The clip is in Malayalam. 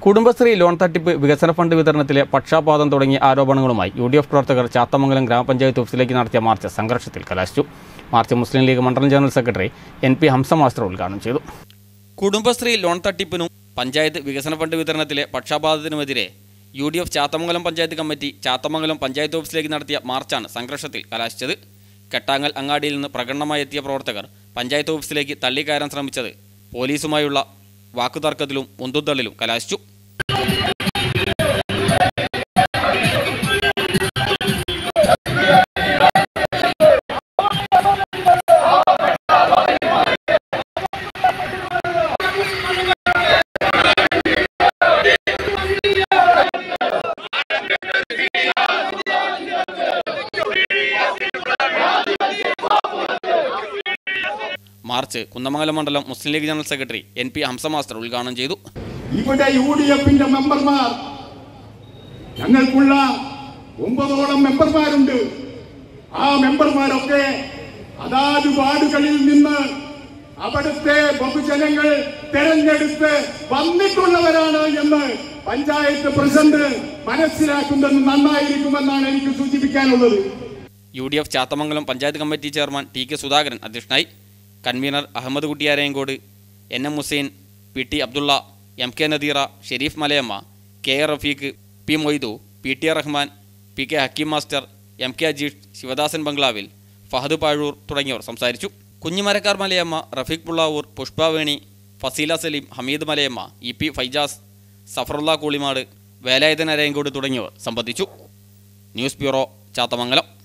കുടുംബശ്രീ ലോൺ തട്ടിപ്പ്, വികസന ഫണ്ട് വിതരണത്തിലെ പക്ഷാപാതം തുടങ്ങിയ ആരോപണങ്ങളുമായി UDF പ്രവർത്തകർ ചാത്തമംഗലം ഗ്രാമപഞ്ചായത്ത് ഓഫീസിലേക്ക് നടത്തിയ മാർച്ച് സംഘർഷത്തിൽ കലാശിച്ചു. മാർച്ച് മുസ്ലിം ലീഗ് മണ്ഡലം general secretary NP Hamsa master ഉദ്ഘാടനം ചെയ്തു. കുടുംബശ്രീ ലോൺ തട്ടിപ്പിനും പഞ്ചായത്ത് വികസന ഫണ്ട് വിതരണത്തിലെ പക്ഷാപാതത്തിനുമെതിരെ UDF ചാത്തമംഗലം പഞ്ചായത്ത് കമ്മിറ്റി ചാത്തമംഗലം പഞ്ചായത്ത് ഓഫീസിലേക്ക് നടത്തിയ മാർച്ചാണ് സംഘർഷത്തിൽ കലാശിച്ചത്. കെട്ടാങ്ങൽ അങ്ങാടിയിൽ നിന്ന് പ്രകടനമായി എത്തിയ പ്രവർത്തകർ പഞ്ചായത്ത് ഓഫീസിലേക്ക് തള്ളിക്കയറാൻ ശ്രമിച്ചത് പോലീസുമായുള്ള വാക്കുതർക്കത്തിലും ഉന്തുതള്ളിലും കലാശിച്ചു. മാർച്ച് കുന്നമംഗലം മണ്ഡലം Muslim League general secretary NP Hamsa master ഉദ്ഘാടനം ചെയ്തു. ഇവിടെ UDFന്റെ മെമ്പർമാർ, ഞങ്ങൾക്കുള്ള 9ഓളം മെമ്പർമാരുണ്ട്. ആ മെമ്പർമാരൊക്കെ അതാത് വാർഡുകളിൽ നിന്ന് അവിടുത്തെ ബഹുജനങ്ങൾ തെരഞ്ഞെടുത്ത് വന്നിട്ടുള്ളവരാണ് എന്ന് പഞ്ചായത്ത് പ്രസിഡന്റ് മനസ്സിലാക്കുന്നത് നന്നായിരിക്കുമെന്നാണ് എനിക്ക് സൂചിപ്പിക്കാനുള്ളത്. UDF Chathamangalam panchayat committee chairman TK Sudhakaran അധ്യക്ഷനായി. Convener Ahmed Kuttiyarayankode, NM Hussain, PT Abdulla, MK Nadeera, Sharif Malayamma, KA Rafeeq, P Moidu, PT Rahman, PK Hakeem master, MK Ajeesh, Sivadasan ബംഗ്ലാവിൽ, ഫഹദ് പാഴൂർ തുടങ്ങിയവർ സംസാരിച്ചു. കുഞ്ഞിമരക്കാർ മലയമ്മ, റഫീഖ് പുള്ളാവൂർ, പുഷ്പവേണി, ഫസീല സലീം, ഹമീദ് മലയമ്മ, EP ഫൈജാസ്, സഫറുള്ള കൂളിമാട്, വേലായുധൻ അരയങ്കോട് തുടങ്ങിയവർ സംബന്ധിച്ചു. News bureau, Chathamangalam.